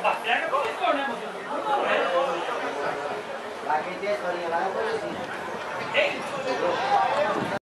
Pega com o leitor, né, moço? Não, é. Lá quem tem a historinha lá é o Ei!